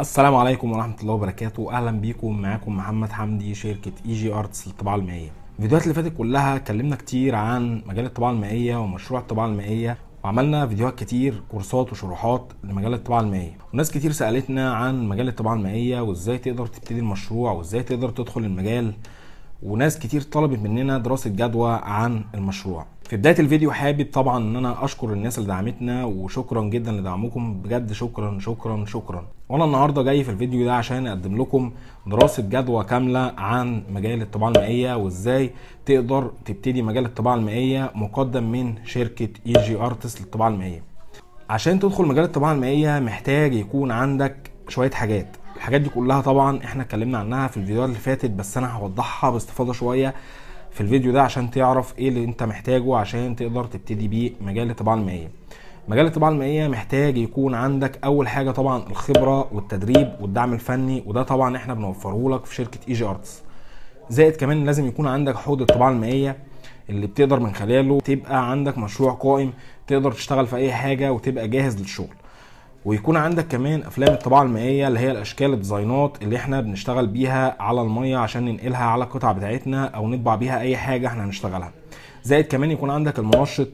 السلام عليكم ورحمة الله وبركاته. اهلا بيكم، معاكم محمد حمدي، شركة اي جي ارتس للطباعة المائية. الفيديوهات اللي فاتت كلها اتكلمنا كتير عن مجال الطباعة المائية ومشروع الطباعة المائية، وعملنا فيديوهات كتير، كورسات وشروحات لمجال الطباعة المائية، وناس كتير سألتنا عن مجال الطباعة المائية وازاي تقدر تبتدي المشروع وازاي تقدر تدخل المجال، وناس كتير طلبت مننا دراسة جدوى عن المشروع. في بداية الفيديو حابب طبعا ان انا اشكر الناس اللي دعمتنا، وشكرا جدا لدعمكم، بجد شكرا شكرا شكرا. وانا النهارده جاي في الفيديو ده عشان اقدم لكم دراسة جدوى كاملة عن مجال الطباعة المائية وازاي تقدر تبتدي مجال الطباعة المائية، مقدم من شركة اي جي ارتس للطباعة المائية. عشان تدخل مجال الطباعة المائية محتاج يكون عندك شوية حاجات. الحاجات دي كلها طبعا احنا اتكلمنا عنها في الفيديوهات اللي فاتت، بس انا هوضحها باستفاضة شوية في الفيديو ده عشان تعرف ايه اللي انت محتاجه عشان تقدر تبتدي بيه مجال الطباعة المائية. مجال الطباعة المائية محتاج يكون عندك اول حاجة طبعا الخبرة والتدريب والدعم الفني، وده طبعا احنا بنوفره لك في شركة اي جي ارتس. زائد كمان لازم يكون عندك حوض الطباعة المائية اللي بتقدر من خلاله تبقى عندك مشروع قائم، تقدر تشتغل في اي حاجة وتبقى جاهز للشغل. ويكون عندك كمان افلام الطباعه المائيه اللي هي الاشكال الديزاينات اللي احنا بنشتغل بيها على الميه عشان ننقلها على القطع بتاعتنا او نطبع بيها اي حاجه احنا هنشتغلها. زائد كمان يكون عندك المنشط،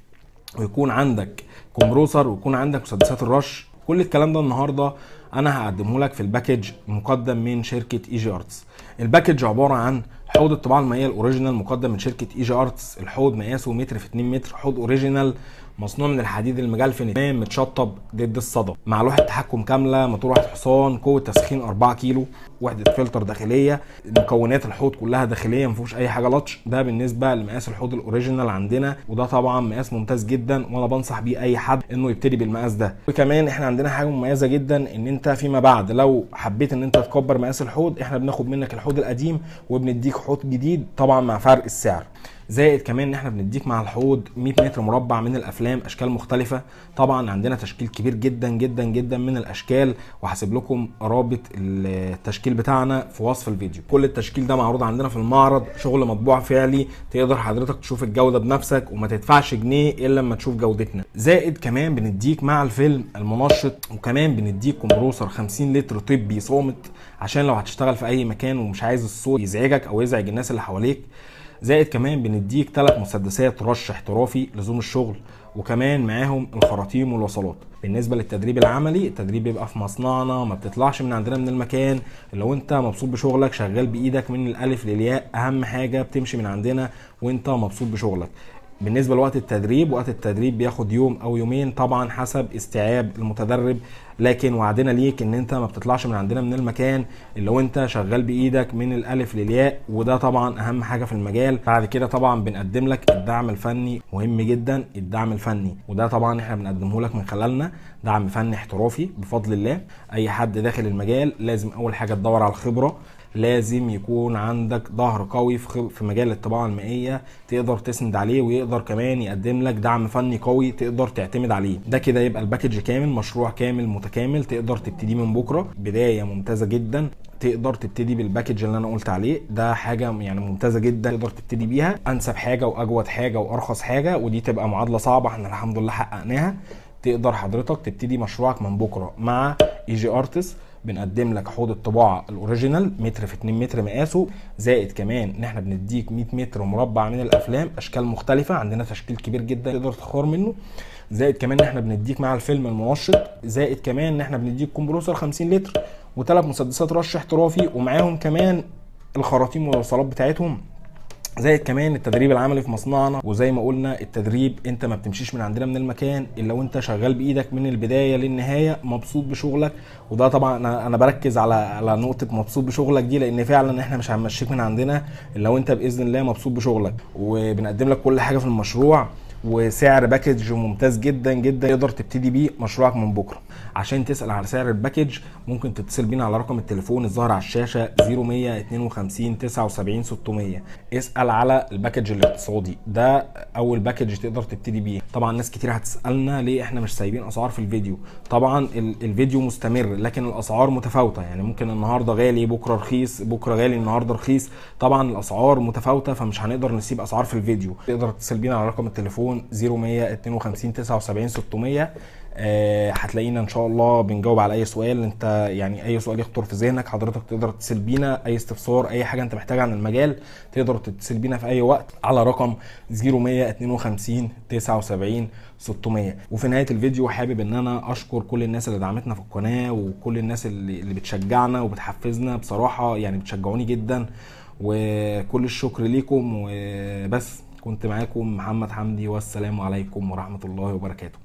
ويكون عندك كومبروسر، ويكون عندك مسدسات الرش. كل الكلام ده النهارده انا هقدمه لك في الباكج مقدم من شركه اي جي ارتس. الباكج عباره عن حوض الطباعه المائيه الاوريجينال مقدم من شركه اي جي ارتس. الحوض مقاسه متر في 2 متر، حوض اوريجينال مصنوع من الحديد المجلفن تمام، متشطب ضد الصدى، مع لوحه تحكم كامله، موتور واحد حصان، قوه تسخين 4 كيلو، وحده فلتر داخليه. مكونات الحوض كلها داخليه، ما فيهوش اي حاجه لطش. ده بالنسبه لمقاس الحوض الاوريجينال عندنا، وده طبعا مقاس ممتاز جدا وانا بنصح بيه اي حد انه يبتدي بالمقاس ده. وكمان احنا عندنا حاجه مميزه جدا، ان انت فيما بعد لو حبيت ان انت تكبر مقاس الحوض احنا بناخد منك الحوض القديم وبنديك حوض جديد طبعا مع فرق السعر. زائد كمان ان احنا بنديك مع الحوض 100 متر مربع من الافلام اشكال مختلفه. طبعا عندنا تشكيل كبير جدا جدا جدا من الاشكال، وهسيب لكم رابط التشكيل بتاعنا في وصف الفيديو. كل التشكيل ده معروض عندنا في المعرض، شغل مطبوع فعلي، تقدر حضرتك تشوف الجوده بنفسك وما تدفعش جنيه الا لما تشوف جودتنا. زائد كمان بنديك مع الفيلم المنشط، وكمان بنديك كومبروسر 50 لتر طبي صامت عشان لو هتشتغل في اي مكان ومش عايز الصوت يزعجك او يزعج الناس اللي حواليك. زائد كمان بنديك 3 مسدسات رش احترافي لزوم الشغل، وكمان معاهم الخراطيم والوصلات. بالنسبه للتدريب العملي، التدريب بيبقى في مصنعنا، ما بتطلعش من عندنا من المكان. لو انت مبسوط بشغلك شغال بايدك من الالف للياء، اهم حاجه بتمشي من عندنا وانت مبسوط بشغلك. بالنسبه لوقت التدريب، وقت التدريب بياخد يوم او يومين طبعا حسب استيعاب المتدرب، لكن وعدنا ليك ان انت ما بتطلعش من عندنا من المكان الا وانت شغال بايدك من الالف للياء، وده طبعا اهم حاجه في المجال. بعد كده طبعا بنقدم لك الدعم الفني، مهم جدا الدعم الفني، وده طبعا احنا بنقدمه لك من خلالنا دعم فني احترافي بفضل الله. اي حد داخل المجال لازم اول حاجه تدور على الخبره، لازم يكون عندك ظهر قوي في مجال الطباعه المائيه تقدر تسند عليه، ويقدر كمان يقدم لك دعم فني قوي تقدر تعتمد عليه. ده كده يبقى الباكج كامل، مشروع كامل متكامل تقدر تبتدي من بكره. بدايه ممتازه جدا، تقدر تبتدي بالباكج اللي انا قلت عليه ده، حاجه يعني ممتازه جدا تقدر تبتدي بيها. انسب حاجه واجود حاجه وارخص حاجه، ودي تبقى معادله صعبه احنا الحمد لله حققناها. تقدر حضرتك تبتدي مشروعك من بكره مع اي جي ارتس. بنقدم لك حوض الطباعه الاوريجينال متر في 2 متر مقاسه. زائد كمان ان احنا بنديك 100 متر مربع من الافلام اشكال مختلفه، عندنا تشكيل كبير جدا تقدر تختار منه. زائد كمان ان احنا بنديك مع الفيلم المنشط. زائد كمان ان احنا بنديك كومبروسر 50 لتر وثلاث مسدسات رش احترافي، ومعاهم كمان الخراطيم والوصلات بتاعتهم. زائد كمان التدريب العملي في مصنعنا. وزي ما قلنا التدريب انت ما بتمشيش من عندنا من المكان الا وانت شغال بايدك من البدايه للنهايه مبسوط بشغلك. وده طبعا انا بركز على نقطه مبسوط بشغلك دي، لان فعلا احنا مش هنمشيك من عندنا الا وانت باذن الله مبسوط بشغلك. وبنقدم لك كل حاجه في المشروع، وسعر باكج ممتاز جدا جدا تقدر تبتدي بيه مشروعك من بكره. عشان تسال على سعر الباكج ممكن تتصل بينا على رقم التليفون الظاهر على الشاشه 0152 79 600. اسال على الباكج الاقتصادي، ده اول باكج تقدر تبتدي بيه. طبعا ناس كتير هتسالنا ليه احنا مش سايبين اسعار في الفيديو. طبعا الفيديو مستمر لكن الاسعار متفاوته، يعني ممكن النهارده غالي بكره رخيص، بكره غالي النهارده رخيص. طبعا الاسعار متفاوته فمش هنقدر نسيب اسعار في الفيديو. تقدر تتصل بينا على رقم التليفون 0152 79 600. هتلاقينا ان شاء الله بنجاوب على اي سؤال انت، يعني اي سؤال يخطر في ذهنك حضرتك تقدر تتصل بينا، اي استفسار اي حاجه انت محتاجها عن المجال تقدر تتصل بينا في اي وقت على رقم 0152 79 600. وفي نهايه الفيديو حابب ان انا اشكر كل الناس اللي دعمتنا في القناه وكل الناس اللي بتشجعنا وبتحفزنا، بصراحه يعني بتشجعوني جدا، وكل الشكر ليكم. وبس كنت معاكم محمد حمدي، والسلام عليكم ورحمه الله وبركاته.